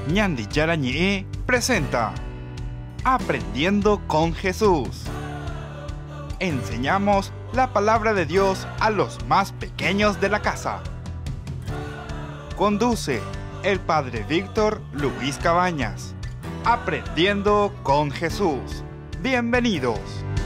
Ñandi Yarañi presenta Aprendiendo con Jesús. Enseñamos la palabra de Dios a los más pequeños de la casa. Conduce el Padre Víctor Luis Cabañas. Aprendiendo con Jesús. Bienvenidos.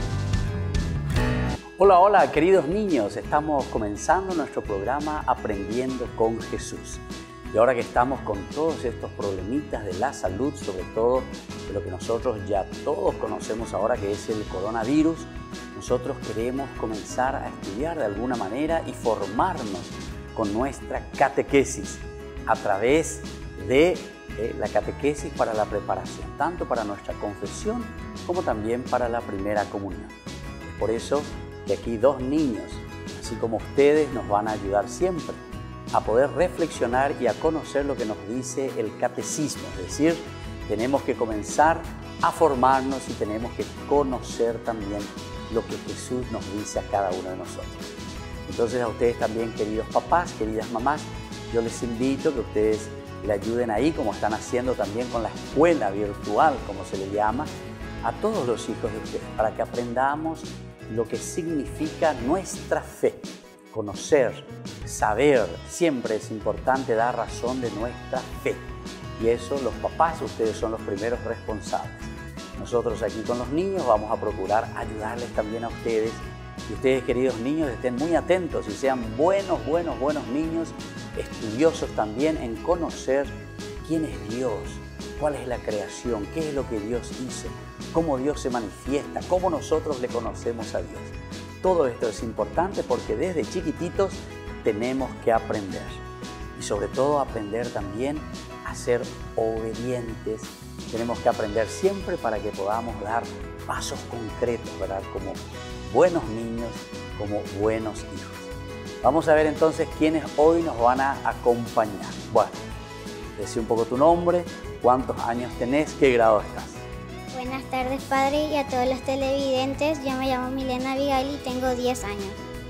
Hola, hola, queridos niños. Estamos comenzando nuestro programa Aprendiendo con Jesús. Y ahora que estamos con todos estos problemitas de la salud, sobre todo de lo que nosotros ya todos conocemos ahora, que es el coronavirus, nosotros queremos comenzar a estudiar de alguna manera y formarnos con nuestra catequesis a través de la catequesis para la preparación, tanto para nuestra confesión como también para la primera comunión. Es por eso que aquí dos niños, así como ustedes, nos van a ayudar siempre a poder reflexionar y a conocer lo que nos dice el catecismo. Es decir, tenemos que comenzar a formarnos y tenemos que conocer también lo que Jesús nos dice a cada uno de nosotros. Entonces a ustedes también, queridos papás, queridas mamás, yo les invito a que ustedes le ayuden ahí, como están haciendo también con la escuela virtual, como se le llama, a todos los hijos de ustedes, para que aprendamos lo que significa nuestra fe. Conocer, saber, siempre es importante dar razón de nuestra fe. Y eso los papás, ustedes son los primeros responsables. Nosotros aquí con los niños vamos a procurar ayudarles también a ustedes. Y ustedes, queridos niños, estén muy atentos y sean buenos niños, estudiosos también en conocer quién es Dios, cuál es la creación, qué es lo que Dios hizo, cómo Dios se manifiesta, cómo nosotros le conocemos a Dios. Todo esto es importante porque desde chiquititos tenemos que aprender. Y sobre todo aprender también a ser obedientes. Tenemos que aprender siempre para que podamos dar pasos concretos, ¿verdad? Como buenos niños, como buenos hijos. Vamos a ver entonces quiénes hoy nos van a acompañar. Bueno, decí un poco tu nombre, cuántos años tenés, qué grado estás. Buenas tardes, padre, y a todos los televidentes. Yo me llamo Milena Abigail y tengo 10 años.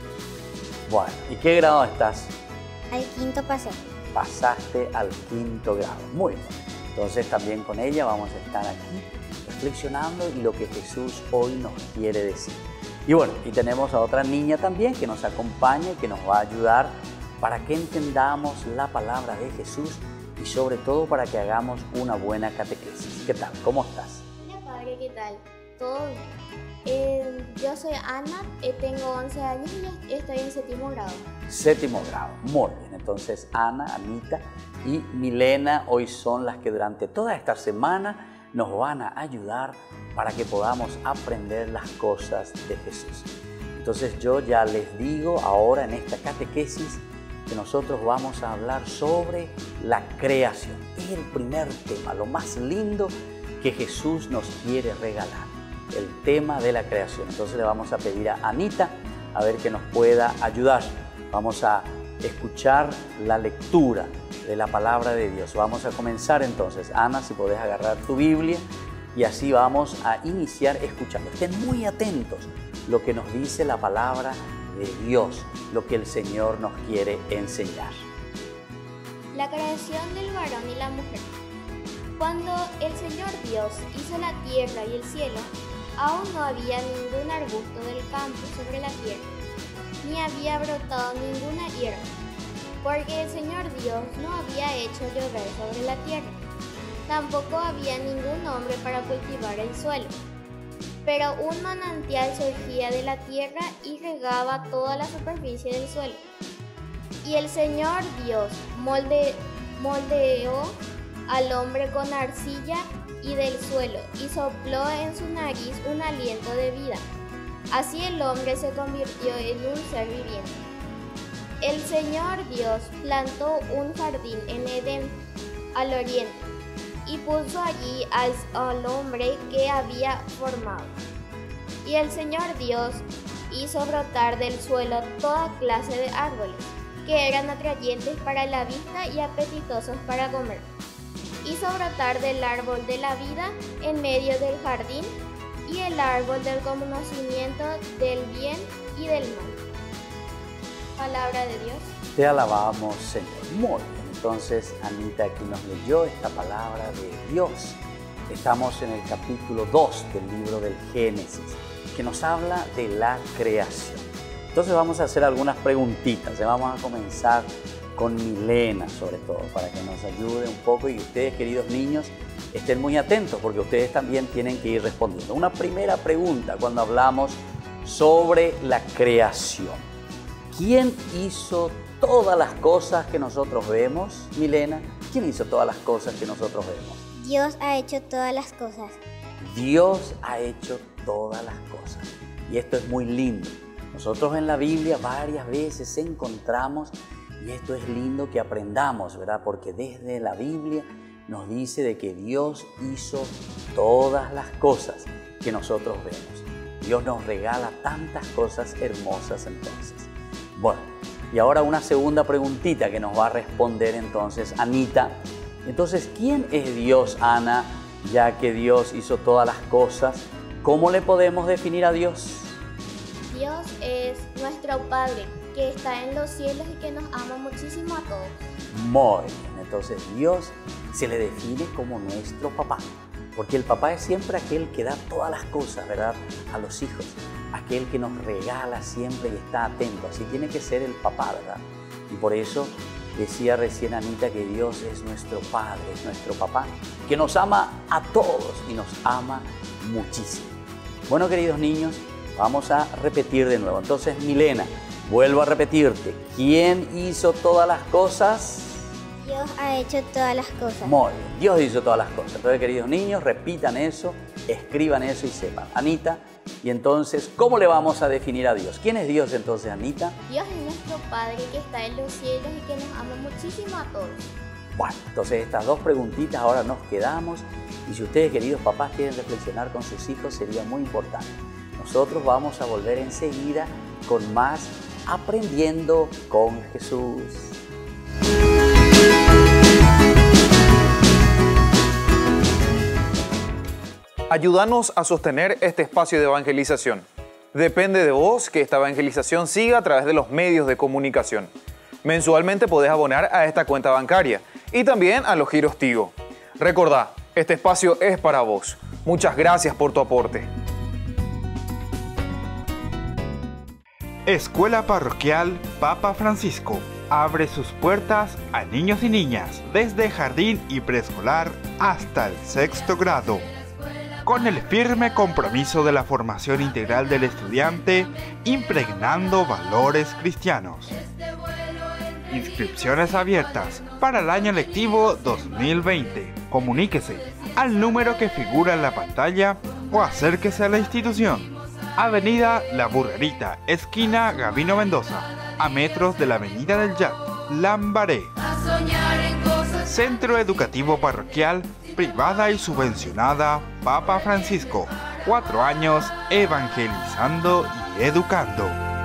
Bueno, ¿y qué grado estás? Al quinto pasé. Pasaste al quinto grado. Muy bien. Entonces también con ella vamos a estar aquí reflexionando y lo que Jesús hoy nos quiere decir. Y bueno, y tenemos a otra niña también que nos acompaña y que nos va a ayudar para que entendamos la palabra de Jesús y sobre todo para que hagamos una buena catequesis. ¿Qué tal? ¿Cómo estás? ¿Qué tal? ¿Todo bien? Yo soy Ana, tengo 11 años y estoy en séptimo grado. Séptimo grado, muy bien. Entonces Ana, Anita y Milena hoy son las que durante toda esta semana nos van a ayudar para que podamos aprender las cosas de Jesús. Entonces yo ya les digo ahora en esta catequesis que nosotros vamos a hablar sobre la creación. Es el primer tema, lo más lindo que Jesús nos quiere regalar, el tema de la creación. Entonces le vamos a pedir a Anita a ver que nos pueda ayudar. Vamos a escuchar la lectura de la palabra de Dios. Vamos a comenzar entonces. Ana, si podés agarrar tu Biblia y así vamos a iniciar escuchando. Estén muy atentos lo que nos dice la palabra de Dios, lo que el Señor nos quiere enseñar. La creación del varón y la mujer. Cuando el Señor Dios hizo la tierra y el cielo, aún no había ningún arbusto del campo sobre la tierra, ni había brotado ninguna hierba, porque el Señor Dios no había hecho llover sobre la tierra. Tampoco había ningún hombre para cultivar el suelo. Pero un manantial surgía de la tierra y regaba toda la superficie del suelo. Y el Señor Dios moldeó al hombre con arcilla y del suelo, y sopló en su nariz un aliento de vida. Así el hombre se convirtió en un ser viviente. El Señor Dios plantó un jardín en Edén, al oriente, y puso allí al hombre que había formado. Y el Señor Dios hizo brotar del suelo toda clase de árboles, que eran atrayentes para la vista y apetitosos para comer. Hizo brotar del árbol de la vida en medio del jardín y el árbol del conocimiento del bien y del mal. Palabra de Dios. Te alabamos, Señor. Muy bien. entonces Anita aquí nos leyó esta palabra de Dios. Estamos en el capítulo 2 del libro del Génesis, que nos habla de la creación. Entonces vamos a hacer algunas preguntitas. Vamos a comenzar con Milena, sobre todo, para que nos ayude un poco, y ustedes, queridos niños, estén muy atentos porque ustedes también tienen que ir respondiendo. Una primera pregunta cuando hablamos sobre la creación. ¿Quién hizo todas las cosas que nosotros vemos? Milena, ¿quién hizo todas las cosas que nosotros vemos? Dios ha hecho todas las cosas. Dios ha hecho todas las cosas. Y esto es muy lindo. Nosotros en la Biblia varias veces encontramos, y esto es lindo que aprendamos, ¿verdad? Porque desde la Biblia nos dice de que Dios hizo todas las cosas que nosotros vemos. Dios nos regala tantas cosas hermosas entonces. Bueno, y ahora una segunda preguntita que nos va a responder entonces Anita. Entonces, ¿quién es Dios, Ana? Ya que Dios hizo todas las cosas, ¿cómo le podemos definir a Dios? Dios es nuestro Padre, que está en los cielos y que nos ama muchísimo a todos. Muy bien, entonces Dios se le define como nuestro papá, porque el papá es siempre aquel que da todas las cosas, ¿verdad?, a los hijos, aquel que nos regala siempre y está atento. Así tiene que ser el papá, ¿verdad? Y por eso decía recién Anita que Dios es nuestro Padre, es nuestro papá, que nos ama a todos y nos ama muchísimo. Bueno, queridos niños, vamos a repetir de nuevo. Entonces, Milena, vuelvo a repetirte. ¿Quién hizo todas las cosas? Dios ha hecho todas las cosas. Muy bien, Dios hizo todas las cosas. Entonces, queridos niños, repitan eso, escriban eso y sepan. Anita, y entonces, ¿cómo le vamos a definir a Dios? ¿Quién es Dios entonces, Anita? Dios es nuestro Padre que está en los cielos y que nos ama muchísimo a todos. Bueno, entonces estas dos preguntitas ahora nos quedamos, y si ustedes, queridos papás, quieren reflexionar con sus hijos, sería muy importante. Nosotros vamos a volver enseguida con más Aprendiendo con Jesús. Ayúdanos a sostener este espacio de evangelización. Depende de vos que esta evangelización siga a través de los medios de comunicación. Mensualmente podés abonar a esta cuenta bancaria y también a los giros Tigo. Recordá, este espacio es para vos. Muchas gracias por tu aporte. Escuela Parroquial Papa Francisco abre sus puertas a niños y niñas desde jardín y preescolar hasta el 6º grado. Con el firme compromiso de la formación integral del estudiante, impregnando valores cristianos. Inscripciones abiertas para el año lectivo 2020. Comuníquese al número que figura en la pantalla o acérquese a la institución. Avenida La Burrerita, esquina Gabino Mendoza, a metros de la Avenida del Yat, Lambaré. Centro Educativo Parroquial, privada y subvencionada Papa Francisco. 4 años evangelizando y educando.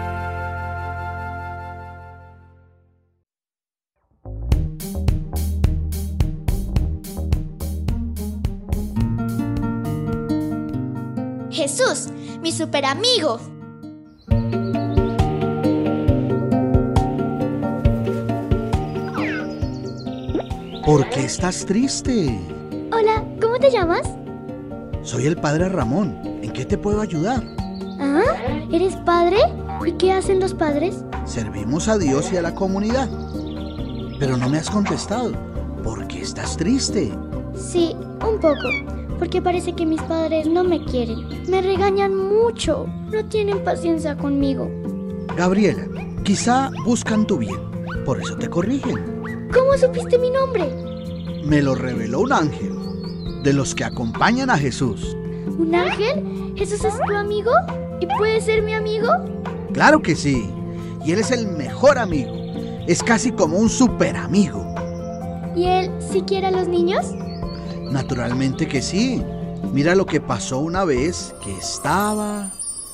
Jesús, mi super amigo. ¿Por qué estás triste? Hola, ¿cómo te llamas? Soy el padre Ramón. ¿En qué te puedo ayudar? ¿Ah? ¿Eres padre? ¿Y qué hacen los padres? Servimos a Dios y a la comunidad. Pero no me has contestado. ¿Por qué estás triste? Sí, un poco. Porque parece que mis padres no me quieren. Me regañan mucho. No tienen paciencia conmigo. Gabriela, quizá buscan tu bien. Por eso te corrigen. ¿Cómo supiste mi nombre? Me lo reveló un ángel, de los que acompañan a Jesús. ¿Un ángel? ¿Jesús es tu amigo? ¿Y puede ser mi amigo? Claro que sí. Y él es el mejor amigo. Es casi como un super amigo. ¿Y él sí quiere a los niños? Naturalmente que sí. Mira lo que pasó una vez que estaba...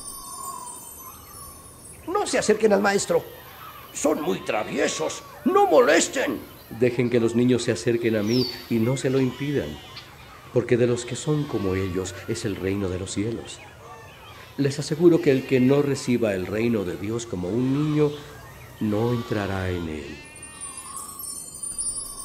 No se acerquen al maestro. Son muy traviesos. ¡No molesten! Dejen que los niños se acerquen a mí y no se lo impidan, porque de los que son como ellos es el reino de los cielos. Les aseguro que el que no reciba el reino de Dios como un niño, no entrará en él.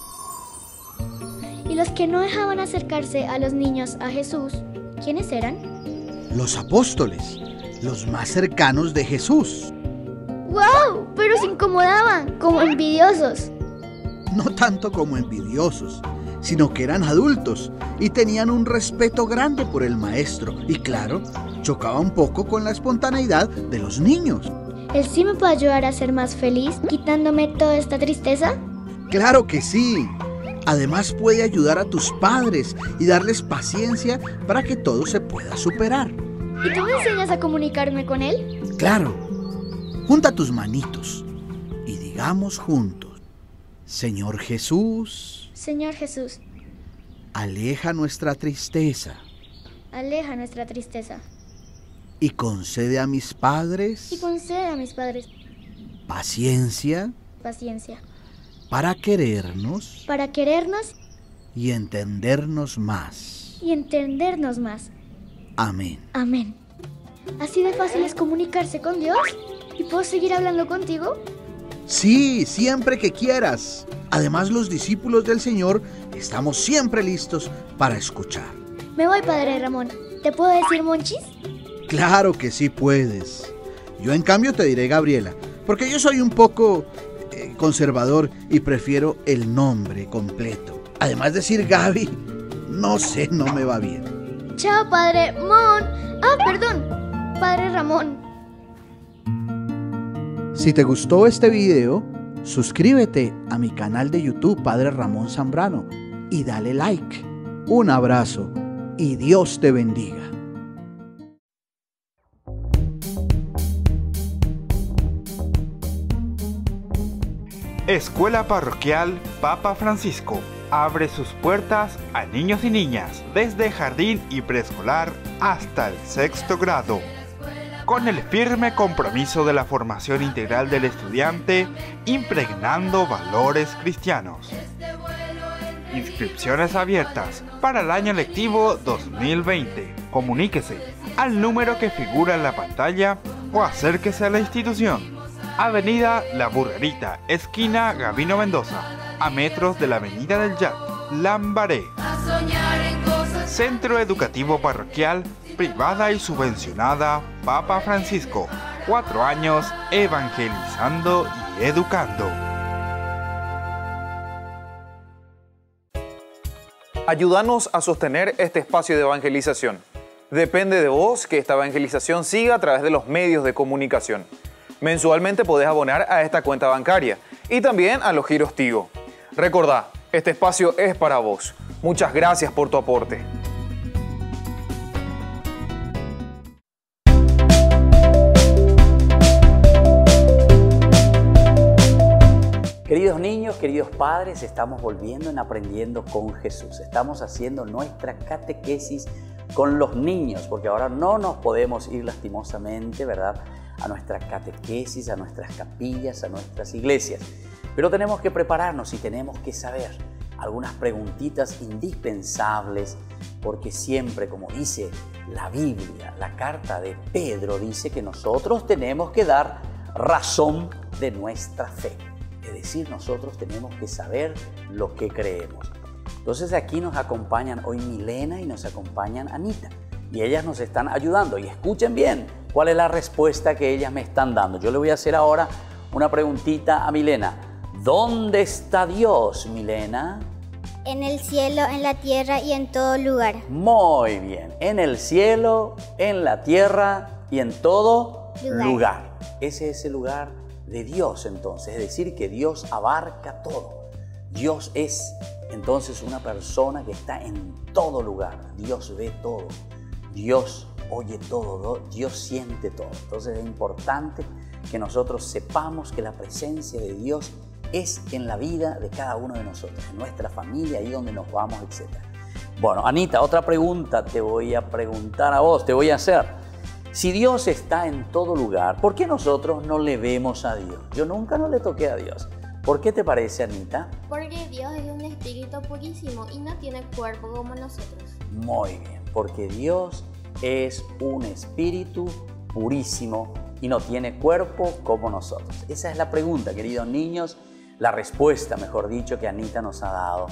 los que no dejaban acercarse a los niños a Jesús, ¿quiénes eran? Los apóstoles, los más cercanos de Jesús. ¡Wow! Pero se incomodaban, como envidiosos. No tanto como envidiosos, sino que eran adultos y tenían un respeto grande por el maestro. Y claro, chocaba un poco con la espontaneidad de los niños. ¿Él sí me puede ayudar a ser más feliz, quitándome toda esta tristeza? ¡Claro que sí! Además puede ayudar a tus padres y darles paciencia para que todo se pueda superar. ¿Y tú me enseñas a comunicarme con él? ¡Claro! Junta tus manitos y digamos juntos: Señor Jesús, Señor Jesús, aleja nuestra tristeza aleja nuestra tristeza y concede a mis padres y concede a mis padres paciencia paciencia para querernos y entendernos más. Amén. Amén. ¿Así de fácil es comunicarse con Dios? ¿Y puedo seguir hablando contigo? Sí, siempre que quieras. Además, los discípulos del Señor estamos siempre listos para escuchar. Me voy, Padre Ramón. ¿Te puedo decir Monchis? Claro que sí puedes. Yo en cambio te diré Gabriela, porque yo soy un poco conservador y prefiero el nombre completo. Además, decir Gaby, no sé, no me va bien. Chao, Padre perdón, Padre Ramón. Si te gustó este video, suscríbete a mi canal de YouTube Padre Ramón Zambrano y dale like. Un abrazo y Dios te bendiga. Escuela Parroquial Papa Francisco abre sus puertas a niños y niñas desde jardín y preescolar hasta el 6º grado, con el firme compromiso de la formación integral del estudiante, impregnando valores cristianos. Inscripciones abiertas para el año lectivo 2020. Comuníquese al número que figura en la pantalla o acérquese a la institución. Avenida La Burrerita, esquina Gabino Mendoza, a metros de la Avenida del Jack, Lambaré. Centro Educativo Parroquial, privada y subvencionada Papa Francisco. 4 años evangelizando y educando. Ayúdanos a sostener este espacio de evangelización. Depende de vos que esta evangelización siga a través de los medios de comunicación. Mensualmente podés abonar a esta cuenta bancaria y también a los giros Tigo. Recordá, este espacio es para vos. Muchas gracias por tu aporte. Queridos niños, queridos padres, estamos volviendo en Aprendiendo con Jesús. Estamos haciendo nuestra catequesis con los niños, porque ahora no nos podemos ir lastimosamente, ¿verdad?, a nuestras catequesis, a nuestras capillas, a nuestras iglesias. Pero tenemos que prepararnos y tenemos que saber algunas preguntitas indispensables, porque siempre, como dice la Biblia, la carta de Pedro dice que nosotros tenemos que dar razón de nuestra fe. Es decir, nosotros tenemos que saber lo que creemos. Entonces aquí nos acompañan hoy Milena y nos acompañan Anita. Y ellas nos están ayudando. Y escuchen bien cuál es la respuesta que ellas me están dando. Yo le voy a hacer ahora una preguntita a Milena. ¿Dónde está Dios, Milena? En el cielo, en la tierra y en todo lugar. Muy bien. En el cielo, en la tierra y en todo lugar. Ese es el lugar de Dios, entonces. Es decir, que Dios abarca todo. Dios es, entonces, una persona que está en todo lugar. Dios ve todo. Dios oye todo, Dios siente todo. Entonces es importante que nosotros sepamos que la presencia de Dios es en la vida de cada uno de nosotros, en nuestra familia, ahí donde nos vamos, etc. Bueno, Anita, otra pregunta te voy a preguntar a vos, te voy a hacer. Si Dios está en todo lugar, ¿por qué nosotros no le vemos a Dios? Yo nunca no le toqué a Dios. ¿Por qué te parece, Anita? Porque Dios es un espíritu purísimo y no tiene cuerpo como nosotros. Muy bien, porque Dios es un espíritu purísimo y no tiene cuerpo como nosotros. Esa es la pregunta, queridos niños, la respuesta, mejor dicho, que Anita nos ha dado.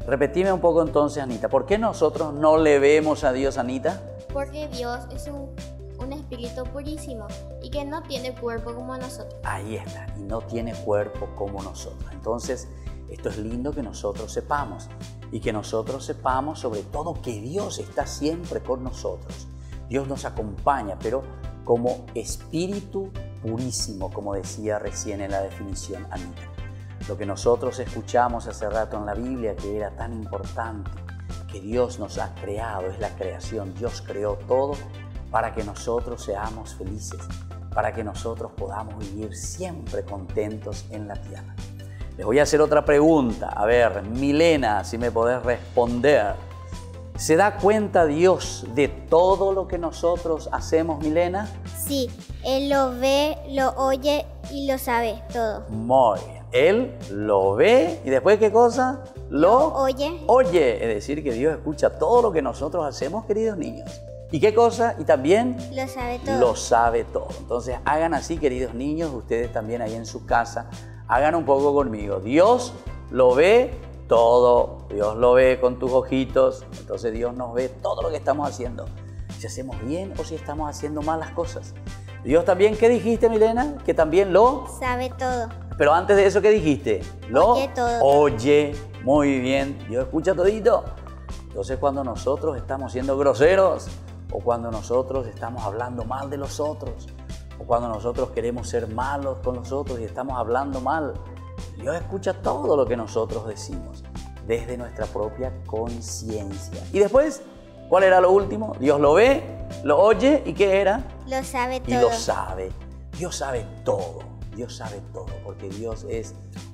Repetime un poco entonces, Anita. ¿Por qué nosotros no le vemos a Dios, Anita? Porque Dios es un espíritu purísimo y que no tiene cuerpo como nosotros. Ahí está, y no tiene cuerpo como nosotros. Entonces, esto es lindo que nosotros sepamos, y que nosotros sepamos sobre todo que Dios está siempre con nosotros. Dios nos acompaña, pero como espíritu purísimo, como decía recién en la definición Anita. Lo que nosotros escuchamos hace rato en la Biblia, que era tan importante, que Dios nos ha creado, es la creación. Dios creó todo para que nosotros seamos felices, para que nosotros podamos vivir siempre contentos en la tierra. Les voy a hacer otra pregunta. A ver, Milena, si me podés responder. ¿Se da cuenta Dios de todo lo que nosotros hacemos, Milena? Sí, Él lo ve, lo oye y lo sabe todo. Muy bien. Él lo ve y después, ¿qué cosa? Lo oye. Oye, es decir, que Dios escucha todo lo que nosotros hacemos, queridos niños. ¿Y qué cosa? Y también lo sabe todo. Lo sabe todo. Entonces, hagan así, queridos niños, ustedes también ahí en su casa, hagan un poco conmigo. Dios lo ve todo. Dios lo ve con tus ojitos. Entonces, Dios nos ve todo lo que estamos haciendo. Si hacemos bien o si estamos haciendo malas cosas. Dios también, ¿qué dijiste, Milena? Que también lo sabe todo. Pero antes de eso, ¿qué dijiste? Lo oye todo. Oye, muy bien. Dios escucha todito. Entonces, cuando nosotros estamos siendo groseros, o cuando nosotros estamos hablando mal de los otros, o cuando nosotros queremos ser malos con los otros y estamos hablando mal, Dios escucha todo lo que nosotros decimos, desde nuestra propia conciencia. Y después, ¿cuál era lo último? Dios lo ve, lo oye, ¿y qué era? Lo sabe todo. Y lo sabe. Dios sabe todo. Dios sabe todo, porque Dios es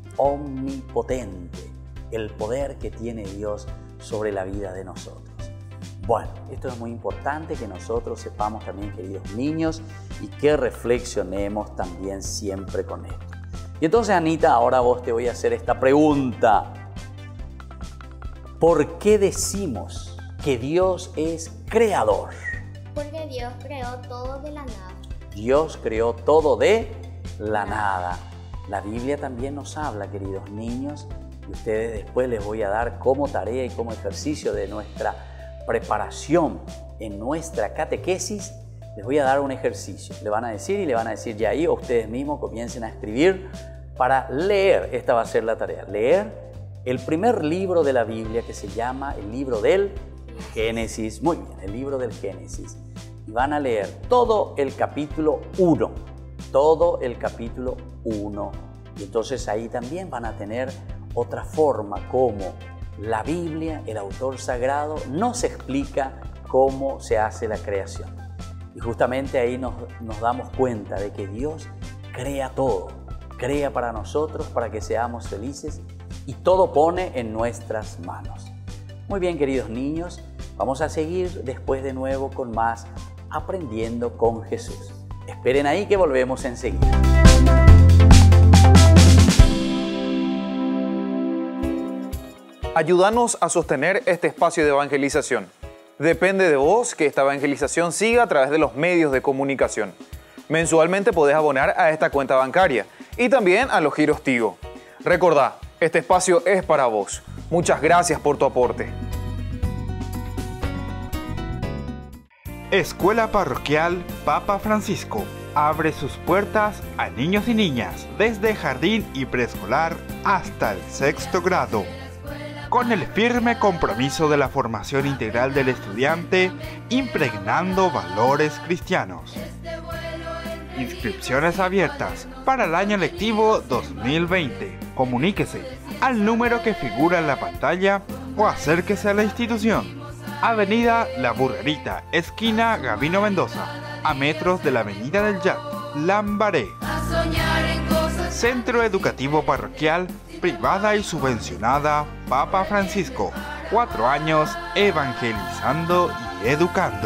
omnipotente. El poder que tiene Dios sobre la vida de nosotros. Bueno, esto es muy importante que nosotros sepamos también, queridos niños, y que reflexionemos también siempre con esto. Y entonces, Anita, ahora vos te voy a hacer esta pregunta. ¿Por qué decimos que Dios es creador? Porque Dios creó todo de la nada. Dios creó todo de la nada. La Biblia también nos habla, queridos niños, y ustedes después les voy a dar como tarea y como ejercicio de nuestra preparación en nuestra catequesis. Les voy a dar un ejercicio. Le van a decir ya ahí, o ustedes mismos comiencen a escribir para leer. Esta va a ser la tarea. Leer el primer libro de la Biblia, que se llama el libro del Génesis. Muy bien, el libro del Génesis. Y van a leer todo el capítulo 1. Todo el capítulo 1. Y entonces ahí también van a tener otra forma como la Biblia, el autor sagrado, nos explica cómo se hace la creación. Y justamente ahí nos damos cuenta de que Dios crea todo. Crea para nosotros, para que seamos felices, y todo pone en nuestras manos. Muy bien, queridos niños, vamos a seguir después de nuevo con más Aprendiendo con Jesús. Esperen ahí que volvemos enseguida. Ayúdanos a sostener este espacio de evangelización. Depende de vos que esta evangelización siga a través de los medios de comunicación. Mensualmente podés abonar a esta cuenta bancaria y también a los giros Tigo. Recordá, este espacio es para vos. Muchas gracias por tu aporte. Escuela Parroquial Papa Francisco abre sus puertas a niños y niñas desde jardín y preescolar hasta el 6º grado. Con el firme compromiso de la formación integral del estudiante, impregnando valores cristianos. Inscripciones abiertas para el año lectivo 2020. Comuníquese al número que figura en la pantalla o acérquese a la institución. Avenida La Burrerita, esquina Gabino Mendoza, a metros de la Avenida del Yat, Lambaré. Centro Educativo Parroquial, privada y subvencionada Papa Francisco. 4 años evangelizando y educando.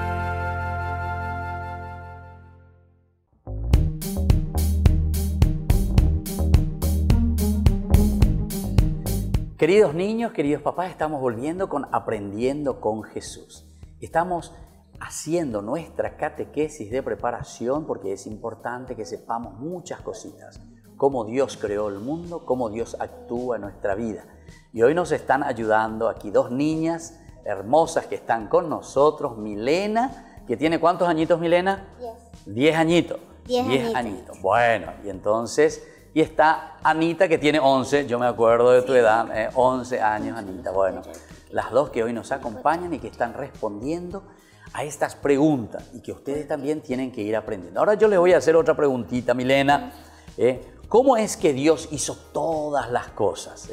Queridos niños, queridos papás, estamos volviendo con Aprendiendo con Jesús. Estamos haciendo nuestra catequesis de preparación porque es importante que sepamos muchas cositas. cómo Dios creó el mundo, cómo Dios actúa en nuestra vida. Y hoy nos están ayudando aquí dos niñas hermosas que están con nosotros. Milena, que tiene ¿cuántos añitos, Milena? 10 añitos. 10 añitos. Bueno, y entonces, y está Anita, que tiene 11, yo me acuerdo de tu edad, 11 años, Anita. Bueno, las dos que hoy nos acompañan y que están respondiendo a estas preguntas y que ustedes también tienen que ir aprendiendo. Ahora yo les voy a hacer otra preguntita, Milena. ¿Cómo es que Dios hizo todas las cosas?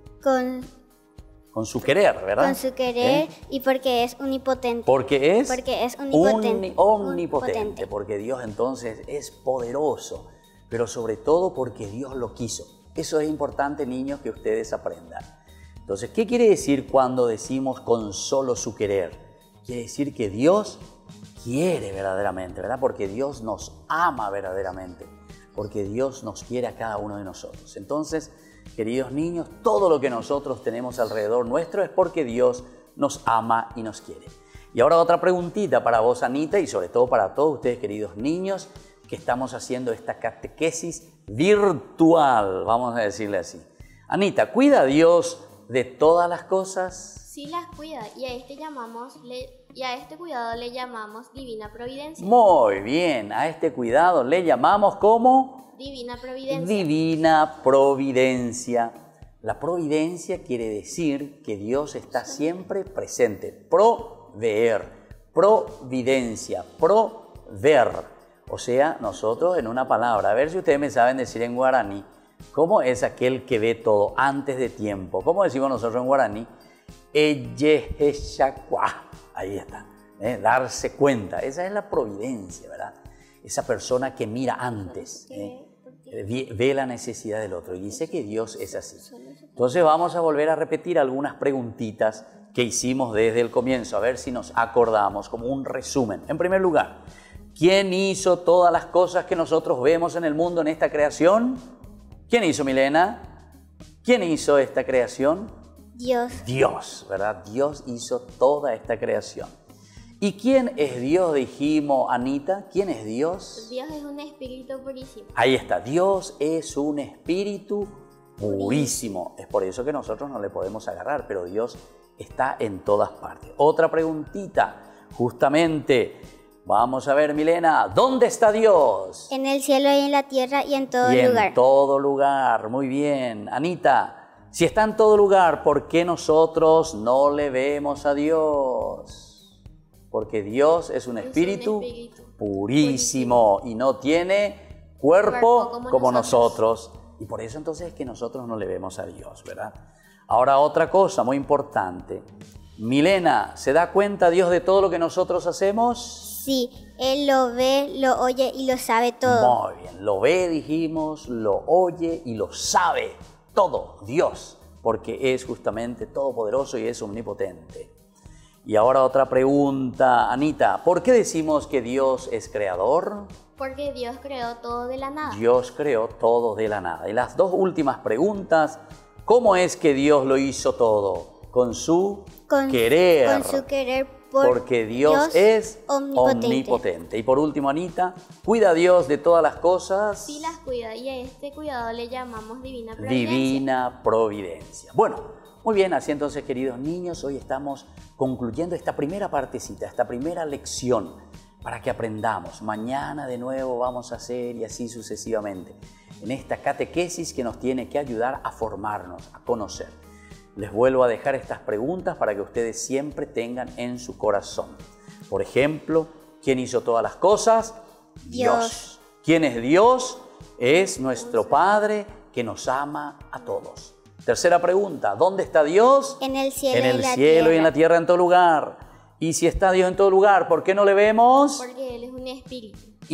Con su querer, ¿verdad? Con su querer y porque es omnipotente. Porque es omnipotente. Omnipotente, porque Dios entonces es poderoso, pero sobre todo porque Dios lo quiso. Eso es importante, niños, que ustedes aprendan. Entonces, ¿qué quiere decir cuando decimos con solo su querer? Quiere decir que Dios quiere verdaderamente, ¿verdad? Porque Dios nos ama verdaderamente, porque Dios nos quiere a cada uno de nosotros. Entonces, queridos niños, todo lo que nosotros tenemos alrededor nuestro es porque Dios nos ama y nos quiere. Y ahora otra preguntita para vos, Anita, y sobre todo para todos ustedes, queridos niños, que estamos haciendo esta catequesis virtual, vamos a decirle así. Anita, ¿cuida a Dios de todas las cosas? Sí las cuida, y a este cuidado le llamamos divina providencia. Muy bien, a este cuidado le llamamos ¿cómo? Divina providencia. Divina providencia. La providencia quiere decir que Dios está siempre presente. Proveer, providencia, prover. O sea, nosotros en una palabra, a ver si ustedes me saben decir en guaraní, ¿cómo es aquel que ve todo antes de tiempo? ¿Cómo decimos nosotros en guaraní? Ahí está, darse cuenta. Esa es la providencia, ¿verdad? Esa persona que mira antes, ve la necesidad del otro y dice que Dios es así. Entonces vamos a volver a repetir algunas preguntitas que hicimos desde el comienzo, a ver si nos acordamos, como un resumen. En primer lugar, ¿quién hizo todas las cosas que nosotros vemos en el mundo, en esta creación? ¿Quién hizo, Milena? ¿Quién hizo esta creación? Dios. Dios, ¿verdad? Dios hizo toda esta creación. ¿Y quién es Dios? Dijimos, Anita, ¿quién es Dios? Dios es un espíritu purísimo. Ahí está, Dios es un espíritu purísimo. Es por eso que nosotros no le podemos agarrar, pero Dios está en todas partes. Otra preguntita, justamente, vamos a ver, Milena, ¿dónde está Dios? En el cielo y en la tierra y en todo y lugar. En todo lugar, muy bien. Anita, si está en todo lugar, ¿por qué nosotros no le vemos a Dios? Porque Dios es un espíritu purísimo y no tiene cuerpo como nosotros. Y por eso entonces es que nosotros no le vemos a Dios, ¿verdad? Ahora otra cosa muy importante. Milena, ¿se da cuenta Dios de todo lo que nosotros hacemos? Sí, Él lo ve, lo oye y lo sabe todo. Muy bien, lo ve, dijimos, lo oye y lo sabe todo, Dios, porque es justamente todopoderoso y es omnipotente. Y ahora otra pregunta, Anita, ¿por qué decimos que Dios es creador? Porque Dios creó todo de la nada. Dios creó todo de la nada. Y las dos últimas preguntas, ¿cómo es que Dios lo hizo todo? Con su querer. Con su querer. Porque Dios es omnipotente. Y por último, Anita, ¿cuida a Dios de todas las cosas? Sí las cuida, y a este cuidado le llamamos divina providencia. Divina providencia. Bueno, muy bien, así entonces, queridos niños, hoy estamos concluyendo esta primera partecita, esta primera lección, para que aprendamos. Mañana de nuevo vamos a hacer y así sucesivamente, en esta catequesis que nos tiene que ayudar a formarnos, a conocer. Les vuelvo a dejar estas preguntas para que ustedes siempre tengan en su corazón. Por ejemplo, ¿quién hizo todas las cosas? Dios. ¿Quién es Dios? Es nuestro Padre que nos ama a todos. Tercera pregunta, ¿dónde está Dios? En el cielo, en el cielo y en la tierra, en todo lugar. Y si está Dios en todo lugar, ¿por qué no le vemos? Porque Él es un espíritu.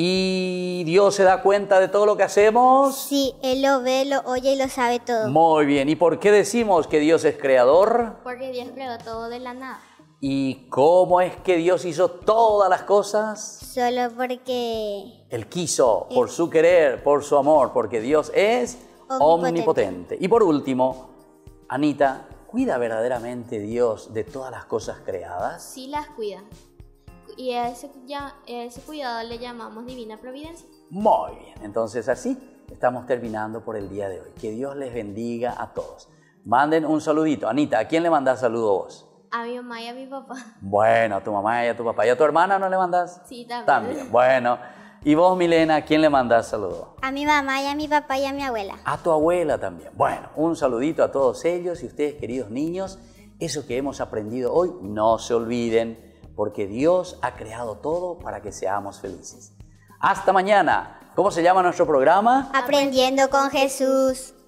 ¿Y Dios se da cuenta de todo lo que hacemos? Sí, Él lo ve, lo oye y lo sabe todo. Muy bien. ¿Y por qué decimos que Dios es creador? Porque Dios creó todo de la nada. ¿Y cómo es que Dios hizo todas las cosas? Solo porque Él quiso, por su querer, por su amor, porque Dios es omnipotente. Y por último, Anita, ¿cuida verdaderamente Dios de todas las cosas creadas? Sí las cuida. Y a ese cuidado le llamamos divina providencia. Muy bien, entonces así estamos terminando por el día de hoy. Que Dios les bendiga a todos. Manden un saludito. Anita, ¿a quién le mandás saludo vos? A mi mamá y a mi papá. Bueno, a tu mamá y a tu papá. ¿Y a tu hermana no le mandás? Sí, también. También, bueno. ¿Y vos, Milena, a quién le mandás saludo? A mi mamá y a mi papá y a mi abuela. A tu abuela también. Bueno, un saludito a todos ellos y ustedes, queridos niños. Eso que hemos aprendido hoy, no se olviden, porque Dios ha creado todo para que seamos felices. Hasta mañana. ¿Cómo se llama nuestro programa? Aprendiendo con Jesús.